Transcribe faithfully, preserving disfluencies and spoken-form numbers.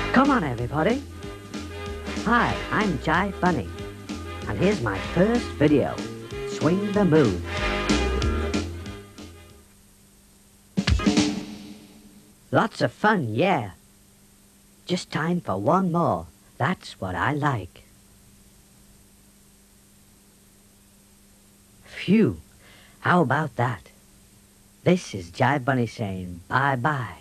Come on, everybody. Hi, I'm Jive Bunny, and here's my first video, Swing the Moon. Lots of fun, yeah. Just time for one more. That's what I like. Phew, how about that? This is Jive Bunny saying bye-bye.